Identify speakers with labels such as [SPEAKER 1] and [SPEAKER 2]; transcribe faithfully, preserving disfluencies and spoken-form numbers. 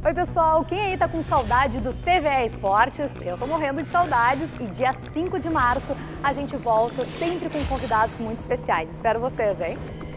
[SPEAKER 1] Oi pessoal, quem aí tá com saudade do T V E Esportes? Eu tô morrendo de saudades e dia cinco de março a gente volta sempre com convidados muito especiais. Espero vocês, hein?